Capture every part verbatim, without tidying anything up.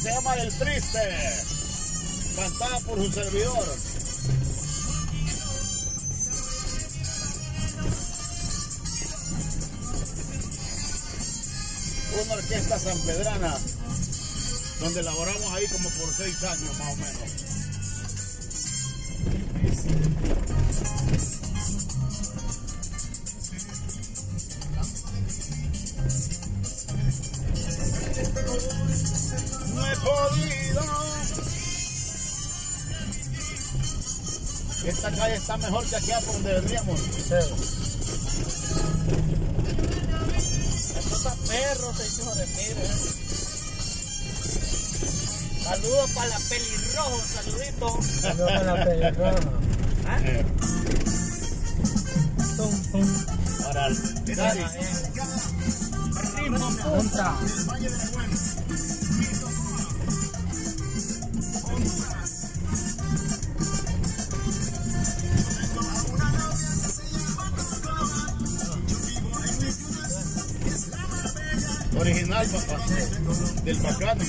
se llama El Triste, cantada por su servidor. Una orquesta sanpedrana, donde elaboramos ahí como por seis años más o menos. No he podido. Esta calle está mejor que aquí por donde veníamos. Perros, hijos de mire. Saludos para la pelirrojo, saluditos. Saludos para la pelirrojo. ¿Ah? Eh. Tum, tum. Para el Dani. Ritmo Punta. Original, papá, del bacano.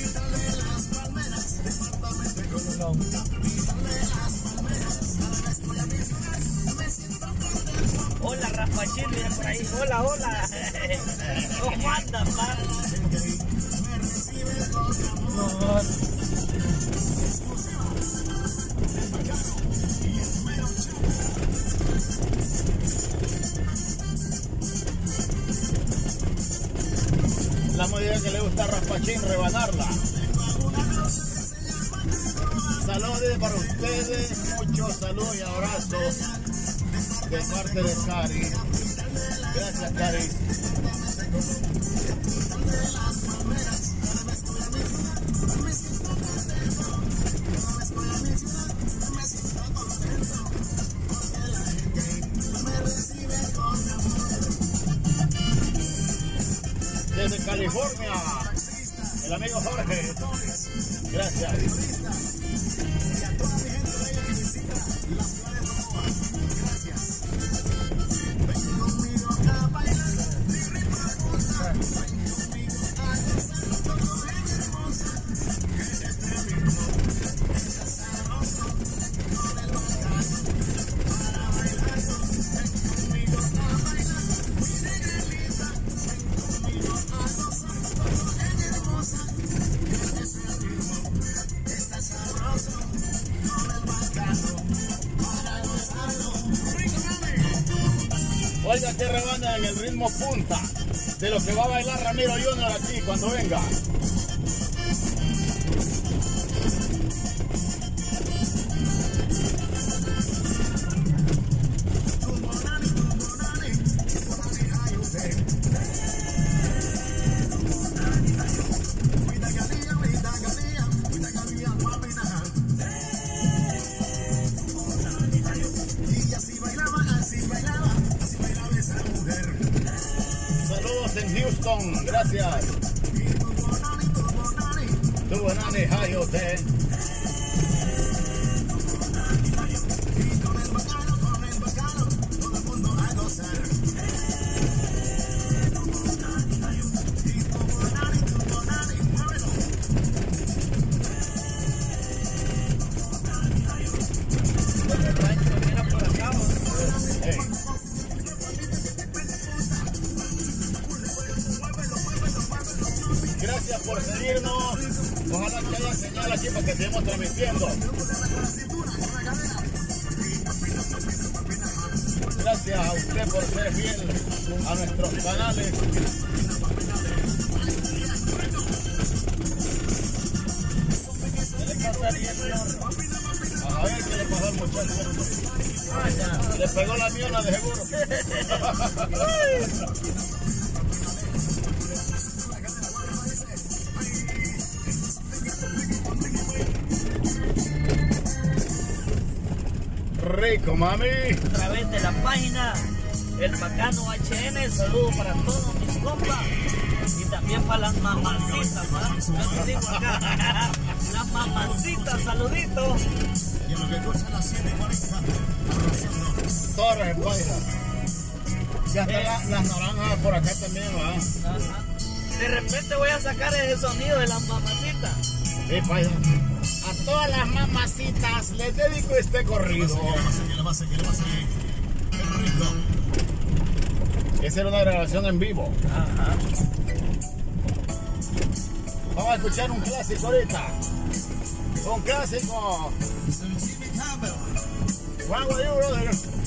Hola, Raspachín, mira por ahí. Hola, hola. ¿Cómo andas, pa? No. La medida que le gusta a Raspachín, rebanarla. Saludos para ustedes, muchos saludos y abrazos de parte de Cari. Gracias, Cari. Desde California, el amigo Jorge. Gracias. Oiga que rebanda en el ritmo punta de lo que va a bailar Ramiro Junior aquí cuando venga. En Houston, gracias. Tu bonani, jayote. Gracias por seguirnos. Ojalá que haya señal aquí para que estemos transmitiendo. Gracias a usted por ser fiel a nuestros canales. A ver qué le pasó al muchacho. Le pegó la miona de seguro. Rico, mami. A través de la página El Bacano H N, saludos para todos mis compas y también para las mamacitas, ¿verdad? Yo digo acá, las mamacitas, saluditos. Y en lo que goza las siete cuarenta, Torres en Guaira. Ya están la, las naranjas por acá también, ¿verdad? De repente voy a sacar ese sonido de las mamacitas. Sí, paisa. A todas las mamacitas les dedico este corrido. Que la base, que la base, que la base. El rico. Esa era una grabación en vivo. Ajá. Vamos a escuchar un clásico ahorita. Un clásico. Juan Guayú, brother.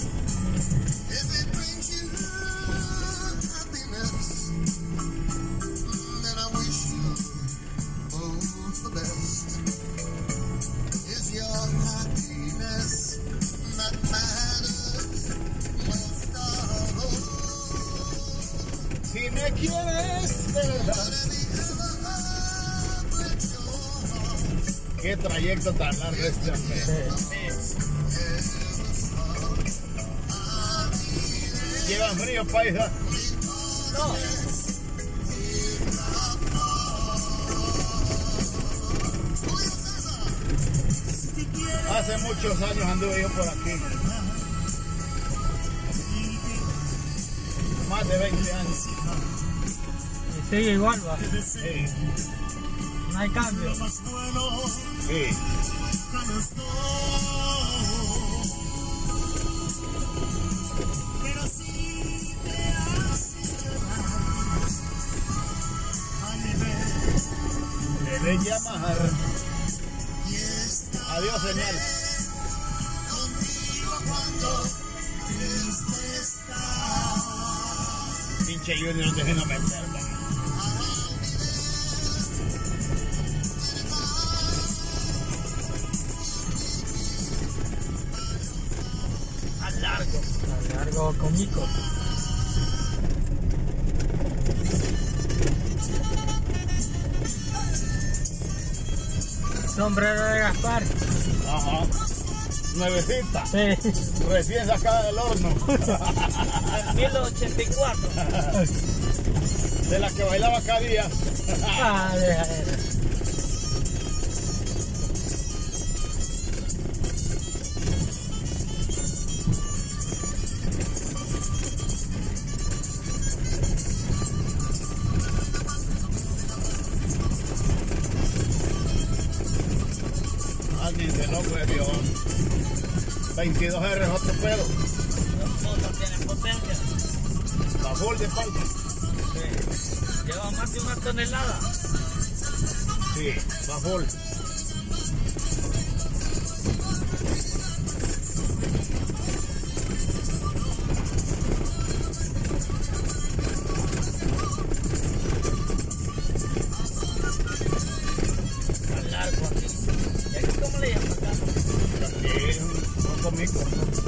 Si me quieres de verdad. Qué trayecto tan largo este hombre. Llevan frío, paisa. No. Hace muchos años anduve yo por aquí. Más de veinte años. Y sigue igual, va. Sí. No hay cambio. Sí. Debes llamar. Adiós, señal. Pinche Junior, dejen de meter, va. A largo. A largo cómico. Sombrero de Gaspar. Ajá. Nuevecita. Sí. Recién sacada del horno. mil ochenta y cuatro. De la que bailaba cada día. Ah, deja eso. Alguien se loco de Dios. veintidós R es otro pedo. Los motos tienen potencia. La full de palma. Sí. Lleva más de una tonelada. Sí, la full. A largo aquí. ¿Y aquí cómo le llaman acá? Aquí un comico.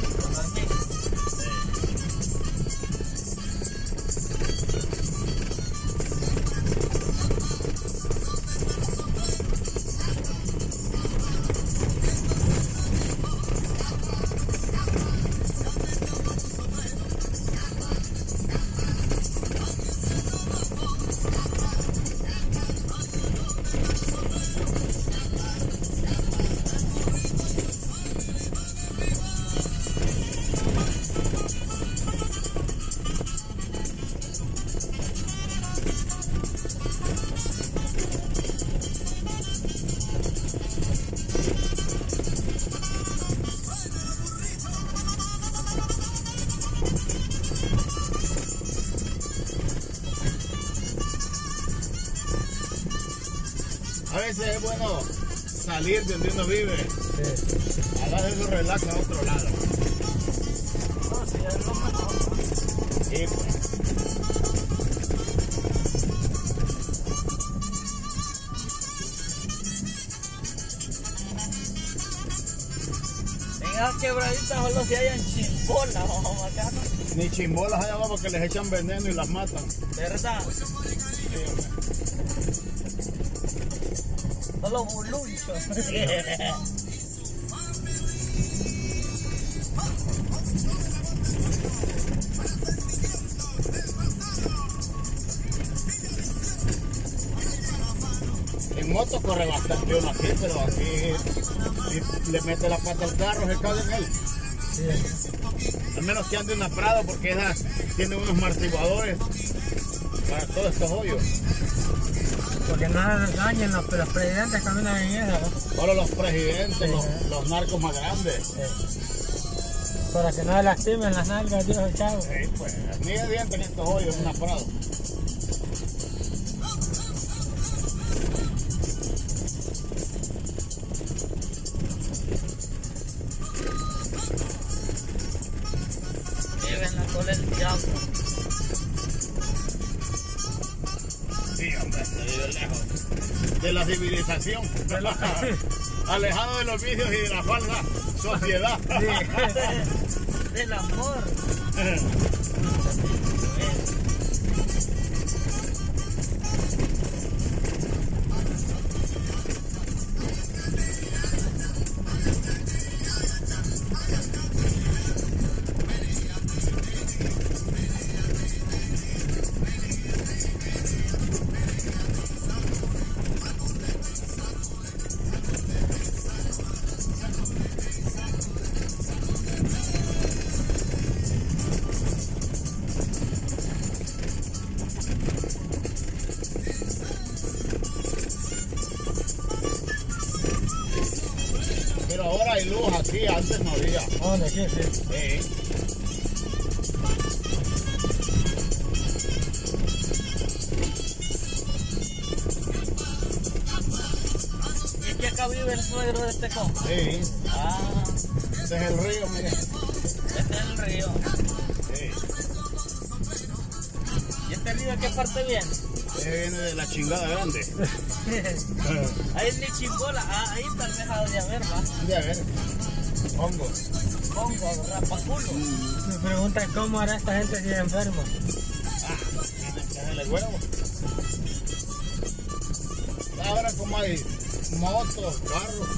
A veces es bueno salir de donde uno vive, Sí. a darle su relax a otro lado. No, sí, es lo mejor. Y pues, En esas quebraditas solo si hayan chimbolas, vamos acá, ¿no? ni chimbolas allá abajo porque les echan veneno y las matan. ¿Verdad? Sí, hombre. Solo bulunchos. En moto corre bastante uno aquí, pero aquí si le mete la pata al carro, se cae en él. Sí. Al menos que ande en una Prado porque esa tiene unos amortiguadores para todos estos hoyos. Porque no les dañen, los, los presidentes caminan en esa, ¿no? Solo los presidentes, Sí, los, sí. los narcos más grandes. Sí. Para que no se lastimen las nalgas, Dios, chavo. Sí, pues, ni de dientes en estos hoyos, en una prado. Viven la cola del diablo. Sí, hombre, se vive lejos de la civilización. Alejado de los vicios y de la falsa sociedad. Del amor. Pero ahora hay luz aquí, antes no había. ¿Dónde? Sí, sí. Sí. ¿Y que acá vive el suegro de este compa? Sí. Ah, Este es el río, mire. este es el río. Sí. ¿Y este río de qué parte viene? Este viene de la chingada grande. Ahí es ni chimbola. Ah, ahí tal vez ha de haber, va. De a ver. Hongo. Pongo, rapaculo. Me preguntan cómo hará esta gente si es enfermo. Ah, tienen que hacerle huevo. Ahora como hay motos, carros.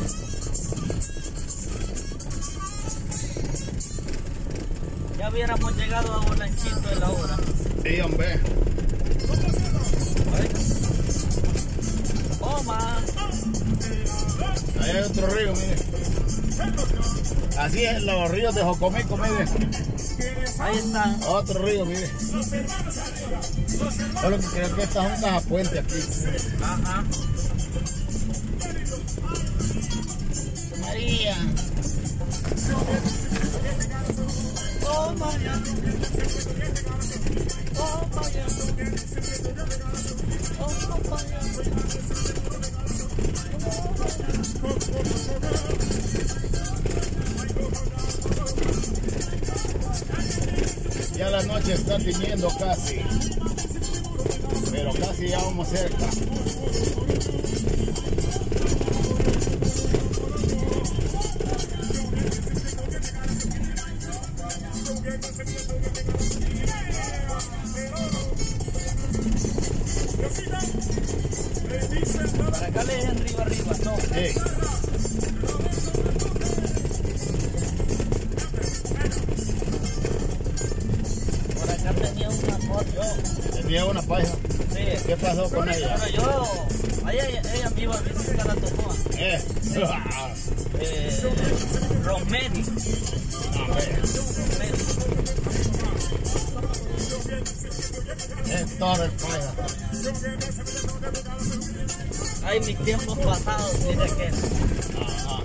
Ya hubiéramos llegado a Bolanchito de la hora. Sí, hombre. Toma. Ahí hay otro río, mire. Así es, los ríos de Jocomico, mire. Ahí está. Otro río, mire. Solo que creo que esta es un cajapuente aquí. Ajá. María. Toma ya. Toma ya. Toma ya. Ya la noche está tiñendo casi. Pero casi ya vamos cerca. Para acá le dejen arriba, arriba, no. Sí. Por acá tenía una moto. Tenía una paja. Sí. ¿Qué pasó con ella? Bueno, yo, ella, ella me iba a decir que la tomó. Eh. Eh, Rosemary. A ver. Rosemary. Es todo el paja. Ay, mis tiempos pasados, dice que. Ajá.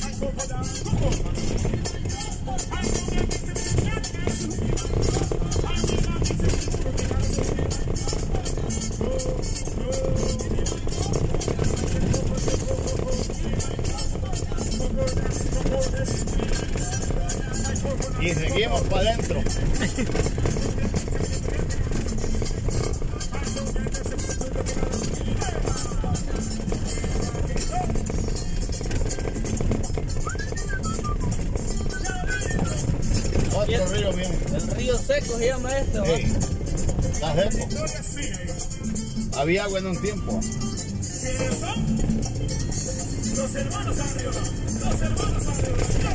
Y seguimos para adentro. Otro río viene. El río seco se llama este, ¿va? Sí. Está seco. Había agua en un tiempo. Los hermanos arriba, los hermanos arriba.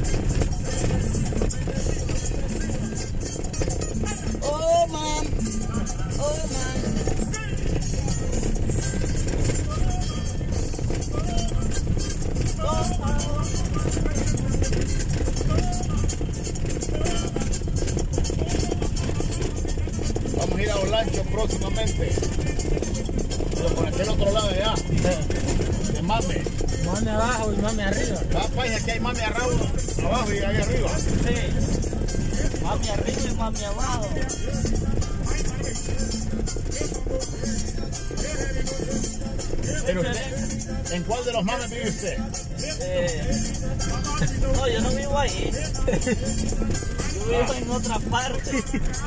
Oh, man. Oh, man. Vamos a ir a Olancho próximamente. Pero por aquel otro mame. Mame abajo y mame arriba. Va, paisa, aquí hay mame abajo, abajo y ahí arriba. Sí. Mami arriba y mami abajo. Pero usted, ¿en cuál de los mames vive usted? Eh, no, yo no vivo ahí. Yo vivo en otra parte.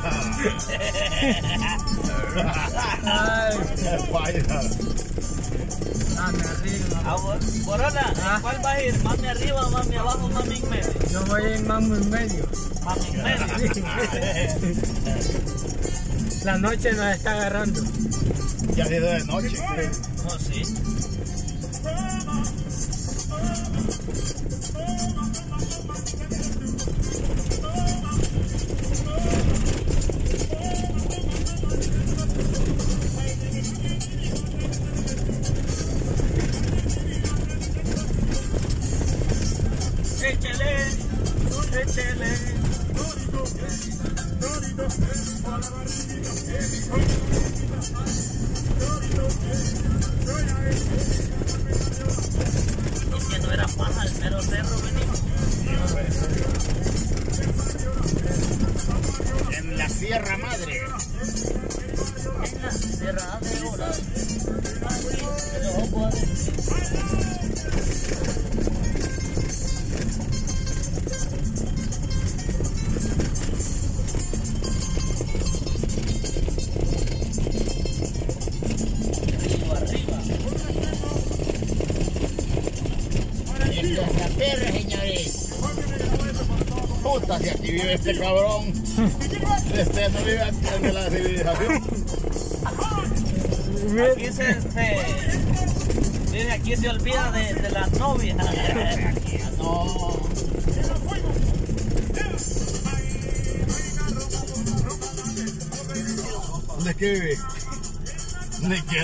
Ay, Paisa. mame arriba. Ah, Bo- Borona, Ah. ¿en cuál vas a ir? ¿Mami arriba, mami abajo, mami en medio? Yo voy en mamo en medio. Mami en medio. La noche nos está agarrando. Ya ha sido de noche. No, sí. Échele, échele. Es que no era paja, el mero cerro venimos. En la Sierra Madre. En la sierra de Ora. Se lo voy a decir. Arriba, arriba. En la perra, señores. Puta, si aquí vive este cabrón. Este no vive en la civilización. Aquí se, se, dice, aquí se olvida de, de las novias. Aquí ya no. ¿Dónde es que vive? Ni quiero